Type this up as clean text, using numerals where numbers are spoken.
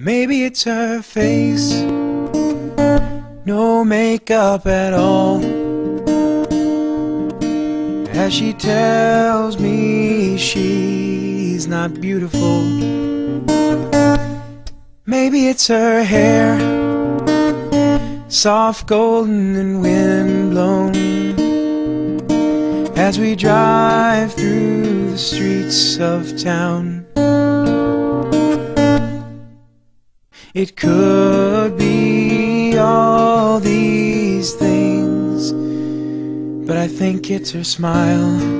Maybe it's her face, no makeup at all, as she tells me she's not beautiful. Maybe it's her hair, soft golden and windblown, as we drive through the streets of town. It could be all these things, but I think it's her smile.